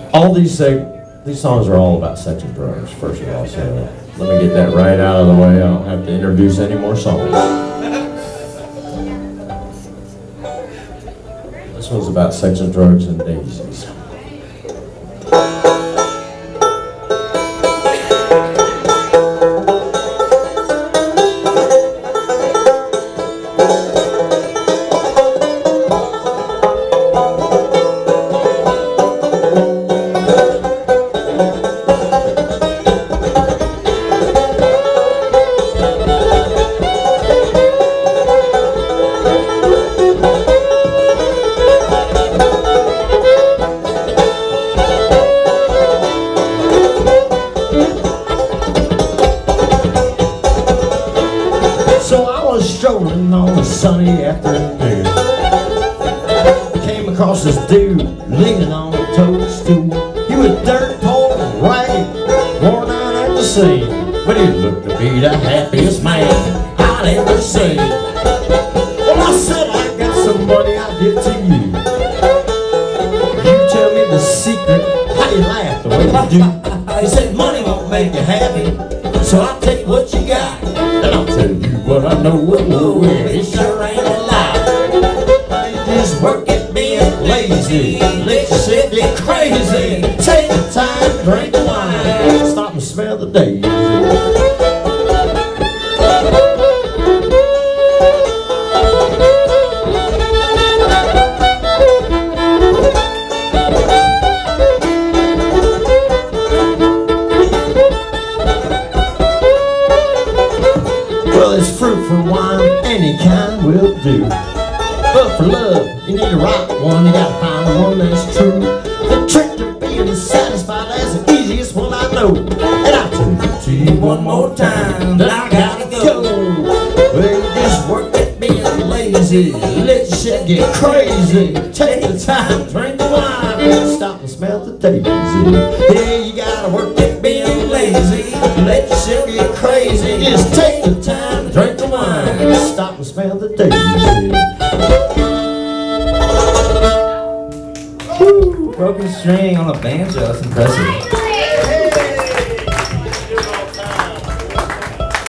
All these songs are all about sex and drugs, first of all, so let me get that right out of the way. I don't have to introduce any more songs. This one's about sex and drugs and daisies. Strolling on a sunny afternoon, came across this dude leaning on a toadstool. He was dirt poor and ragged, worn out at the seam, but he looked to be the happiest man I'd ever seen. Well, I said, I got some money I'll give to you. You tell me the secret, how you laugh the way you do. He said, money won't make you happy, so I'll take what you got, and I'll tell you what I know it sure ain't a lie. You just work at being lazy, let yourself get crazy. Take the time, drink the wine, stop and smell the daisies. Well, it's fruit for wine, any kind will do. But for love, you need a right one, you gotta find the one that's true. The trick to being satisfied is the easiest one I know. And I'll tell it to you one more time, then I gotta go. Well, you just work at being lazy, let your shit get crazy. Take the time, drink the wine, stop and smell the daisy. Yeah, you gotta work at being lazy, let your shit get crazy. Just take the time, drink the wine, stop and smell the daisy. Woo, broken string on a banjo, that's impressive.